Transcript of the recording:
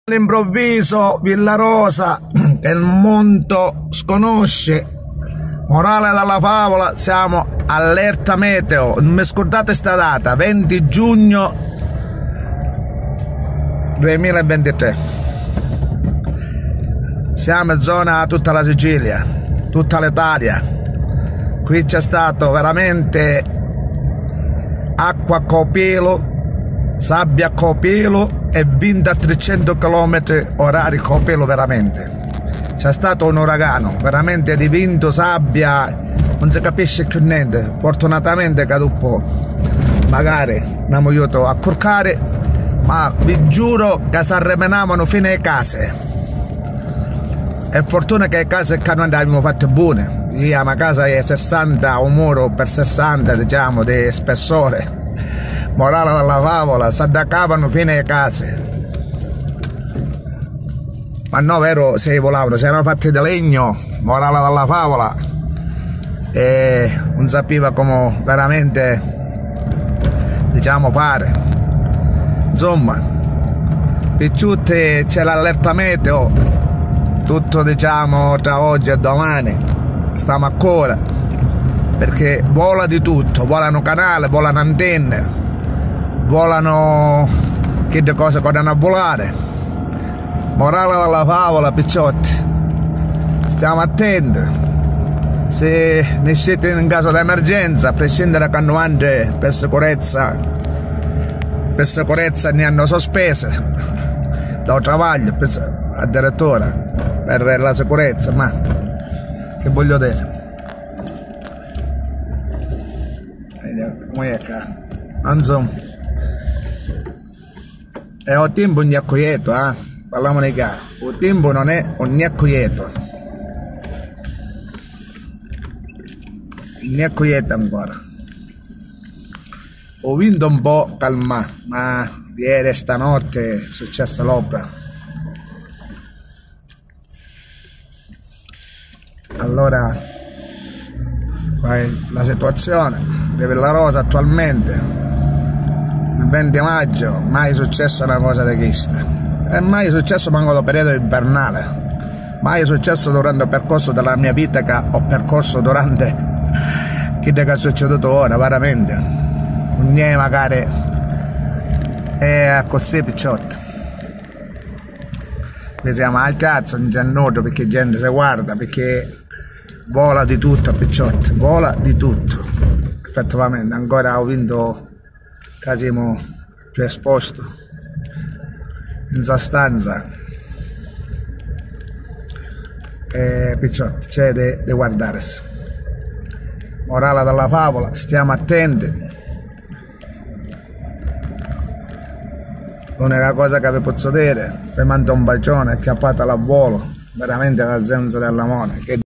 All'improvviso Villarosa che il mondo sconosce. Morale della favola, siamo allerta meteo. Non mi scordate sta data, 20 giugno 2023. Siamo in zona tutta la Sicilia, tutta l'Italia. Qui c'è stato veramente acqua a copelo, sabbia a copelo e vinta a 300 km orari copelo veramente. C'è stato un uragano, veramente di vento, sabbia, non si capisce più niente. Fortunatamente è caduto un po'. Magari abbiamo aiutato a corcare, ma vi giuro che si arremenavano fino alle case. È fortuna che le case che noi abbiamo fatte buone. Io una casa è 60, un muro per 60 diciamo di spessore. Morale della favola, si attaccavano fino alle case. Ma no, vero, se volavano, se erano fatti di legno, morale della favola, e non sapeva come veramente, diciamo, fare. Insomma, picciutti c'è l'allerta meteo, tutto diciamo tra oggi e domani, stiamo ancora, perché vola di tutto, volano canali, volano antenne, volano che cose che vanno a volare. Morale della favola, picciotti, stiamo attenti. Se ne siete in caso di emergenza, a prescindere da quando andate per sicurezza ne hanno sospese dal travaglio addirittura per la sicurezza, ma che voglio dire, come è qua? Insomma, è un tempo un quieto, parliamo di gara, il tempo non è un quieto, non è quieto ancora. Ho vinto un po' calma, ma ieri stanotte è successa l'opera. Allora, la situazione di Villarosa attualmente, il 20 maggio, mai è successa una cosa di questa. E mai è successo manco nel periodo invernale, mai è successo durante il percorso della mia vita che ho percorso durante che è succeduto ora, veramente. Non è magari è così picciotti. Siamo al cazzo, non c'è nulla perché gente si guarda, perché vola di tutto picciotti, vola di tutto. Effettivamente ancora ho vinto che siamo più esposto. In sostanza, picciotti, c'è da guardarsi. Morale della favola, stiamo attenti. L'unica cosa che vi posso dire, vi mando un bacione, acchiappate al volo, veramente la senza dell'amore.